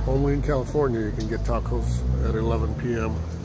Only in California you can get tacos at 11 p.m.